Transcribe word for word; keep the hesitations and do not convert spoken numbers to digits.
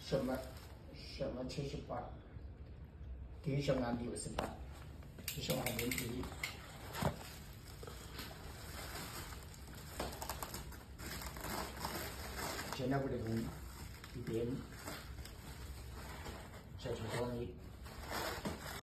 什么什么七十八，弟兄啊六十八，弟兄啊问题。现在我这种一边再去说你。